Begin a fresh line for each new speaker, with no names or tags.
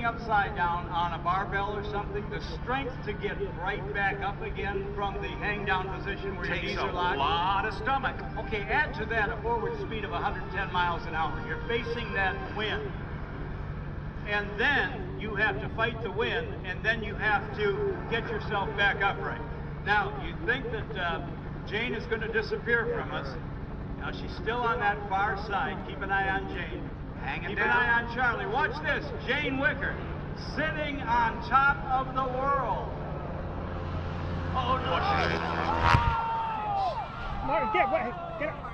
hanging upside down on a barbell or something, the strength to get right back up again from the hang down position where your knees are locked.
Takes a lot of stomach.
Okay, add to that a forward speed of 110 miles an hour. You're facing that wind. And then you have to fight the wind, and then you have to get yourself back upright. Now, you think that Jane is going to disappear from us. Now, she's still on that far side. Keep an eye on Jane.
Hanging down.
Keep an eye on Charlie. Watch this. Jane Wicker sitting on top of the world.
Oh, no.
Martin, get up.